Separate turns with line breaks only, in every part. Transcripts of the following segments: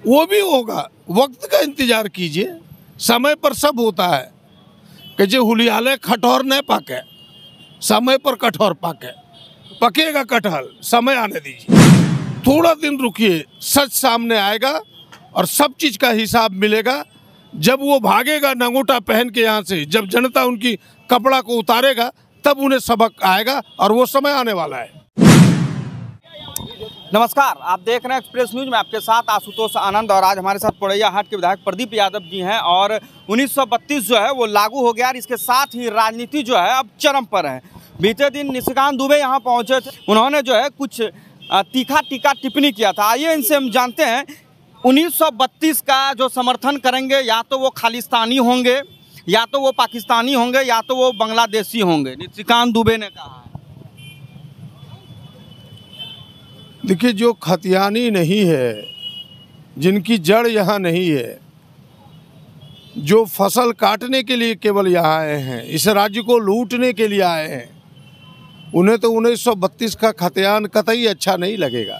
वो भी होगा, वक्त का इंतजार कीजिए, समय पर सब होता है। कि जो हुलियाले खटोर न पाके, समय पर कठोर पाके, पकेगा कटहल, समय आने दीजिए। थोड़ा दिन रुकिए, सच सामने आएगा और सब चीज़ का हिसाब मिलेगा। जब वो भागेगा नंगोटा पहन के यहाँ से, जब जनता उनकी कपड़ा को उतारेगा, तब उन्हें सबक आएगा और वो समय आने वाला है।
नमस्कार, आप देख रहे हैं एक्सप्रेस न्यूज में, आपके साथ आशुतोष आनंद। और आज हमारे साथ पोड़ैया हाट के विधायक प्रदीप यादव जी हैं। और 1932 जो है वो लागू हो गया और इसके साथ ही राजनीति जो है अब चरम पर है। बीते दिन निशिकांत दुबे यहाँ पहुँचे थे, उन्होंने जो है कुछ तीखा टिप्पणी किया था। आइए इनसे हम जानते हैं 1932 का जो समर्थन करेंगे, या तो वो खालिस्तानी होंगे, या तो वो पाकिस्तानी होंगे, या तो वो बांग्लादेशी होंगे। निशिकांत दुबे ने कहा।
देखिए, जो खतियानी नहीं है, जिनकी जड़ यहाँ नहीं है, जो फसल काटने के लिए केवल यहाँ आए हैं, इस राज्य को लूटने के लिए आए हैं, उन्हें तो 1932 का खतियान कतई अच्छा नहीं लगेगा।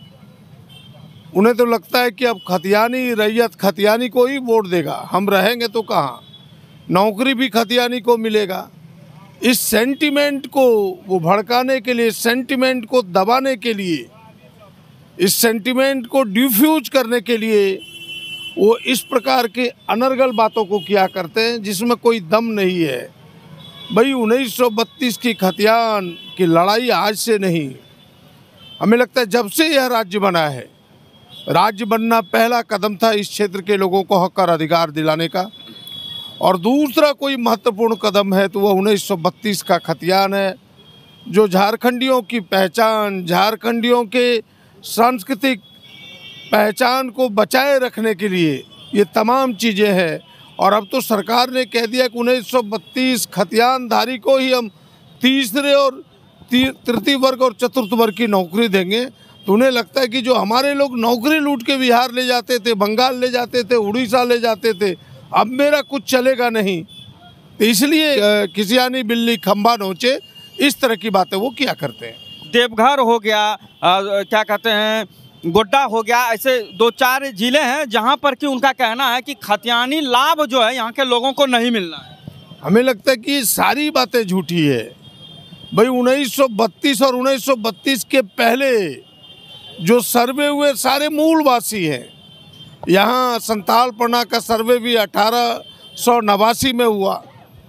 उन्हें तो लगता है कि अब खतियानी रैयत खतियानी को ही वोट देगा, हम रहेंगे तो कहाँ, नौकरी भी खतियानी को मिलेगा। इस सेंटिमेंट को वो भड़काने के लिए, सेंटिमेंट को दबाने के लिए, इस सेंटिमेंट को डिफ्यूज करने के लिए वो इस प्रकार के अनर्गल बातों को किया करते हैं जिसमें कोई दम नहीं है। भाई 1932 की खतियान की लड़ाई आज से नहीं, हमें लगता है जब से यह राज्य बना है, राज्य बनना पहला कदम था इस क्षेत्र के लोगों को हक और अधिकार दिलाने का। और दूसरा कोई महत्वपूर्ण कदम है तो वह 1932 का खतियान है, जो झारखंडियों की पहचान, झारखंडियों के सांस्कृतिक पहचान को बचाए रखने के लिए ये तमाम चीज़ें हैं। और अब तो सरकार ने कह दिया कि 1932 खतियानधारी को ही हम तीसरे और तृतीय वर्ग और चतुर्थ वर्ग की नौकरी देंगे। तो उन्हें लगता है कि जो हमारे लोग नौकरी लूट के बिहार ले जाते थे, बंगाल ले जाते थे, उड़ीसा ले जाते थे, अब मेरा कुछ चलेगा नहीं, तो इसलिए किसियानी बिल्ली खंबा नोचे, इस तरह की बातें वो किया करते हैं।
देवघर हो गया, क्या कहते हैं, गोड्डा हो गया, ऐसे 2-4 जिले हैं जहां पर कि उनका कहना है कि खतियानी लाभ जो है यहाँ के लोगों को नहीं मिलना है।
हमें लगता है कि सारी बातें झूठी है। भाई 1932 और 1932 के पहले जो सर्वे हुए सारे मूलवासी हैं। यहाँ संथालपना का सर्वे भी 1889 में हुआ,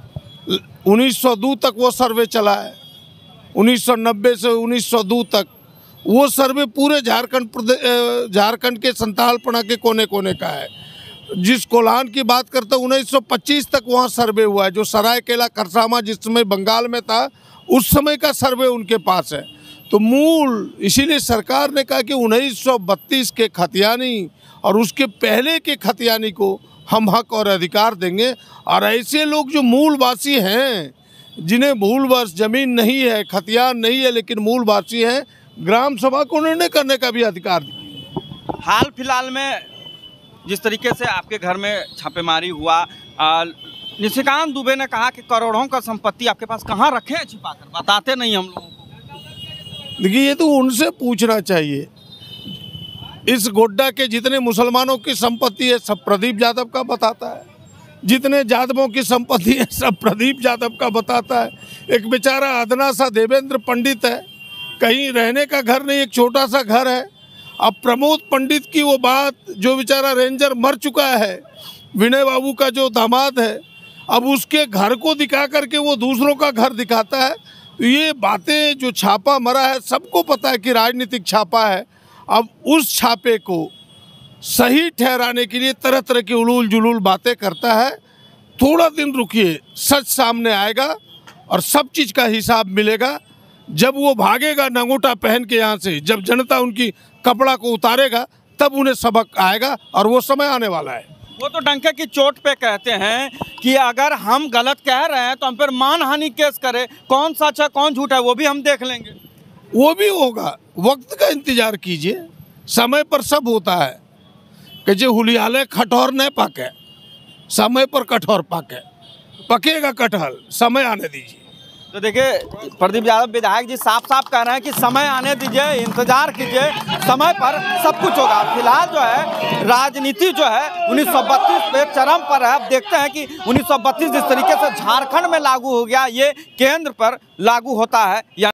1902 तक वो सर्वे चला है, 1990 से 1902 तक वो सर्वे पूरे झारखंड के संथालपना के कोने कोने का है। जिस कोल्हान की बात करते हैं 1925 तक वहाँ सर्वे हुआ है, जो सरायकेला खरसावां जिस समय बंगाल में था उस समय का सर्वे उनके पास है। तो मूल इसीलिए सरकार ने कहा कि 1932 के खतियानी और उसके पहले के खतियानी को हम हक और अधिकार देंगे। और ऐसे लोग जो मूलवासी हैं, जिन्हें मूलवास जमीन नहीं है, खतियान नहीं है, लेकिन मूलवासी हैं, ग्राम सभा को निर्णय करने का भी अधिकार दिया।
हाल फिलहाल में जिस तरीके से आपके घर में छापेमारी हुआ, निशिकांत दुबे ने कहा कि करोड़ों का संपत्ति आपके पास कहाँ रखे हैं छिपाकर, बताते नहीं हम लोगों को।
देखिए, ये तो उनसे पूछना चाहिए। इस गोड्डा के जितने मुसलमानों की संपत्ति है सब प्रदीप यादव का बताता है, जितने यादवों की संपत्ति है सब प्रदीप यादव का बताता है। एक बेचारा अदना सा देवेंद्र पंडित है, कहीं रहने का घर नहीं, एक छोटा सा घर है। अब प्रमोद पंडित की वो बात, जो बेचारा रेंजर मर चुका है, विनय बाबू का जो दामाद है, अब उसके घर को दिखा करके वो दूसरों का घर दिखाता है। तो ये बातें, जो छापा मरा है, सबको पता है कि राजनीतिक छापा है। अब उस छापे को सही ठहराने के लिए तरह तरह की उलूल जुलूल बातें करता है। थोड़ा दिन रुकिए, सच सामने आएगा और सब चीज़ का हिसाब मिलेगा। जब वो भागेगा नंगोटा पहन के यहाँ से, जब जनता उनकी कपड़ा को उतारेगा, तब उन्हें सबक आएगा और वो समय आने वाला है।
वो तो डंके की चोट पे कहते हैं कि अगर हम गलत कह रहे हैं तो हम पर मानहानि केस करें, कौन सच है कौन झूठ है वो भी हम देख लेंगे।
वो भी होगा, वक्त का इंतजार कीजिए, समय पर सब होता है। कि जो हुलियाले खटोर न पाके, समय पर कठोर पाके, पकेगा कटहल, समय आने दीजिए।
तो देखिए प्रदीप यादव विधायक जी साफ साफ कह रहे हैं कि समय आने दीजिए, इंतजार कीजिए, समय पर सब कुछ होगा। फिलहाल जो है राजनीति जो है 1932 पे चरम पर है। अब देखते हैं कि 1932 जिस तरीके से झारखंड में लागू हो गया, ये केंद्र पर लागू होता है या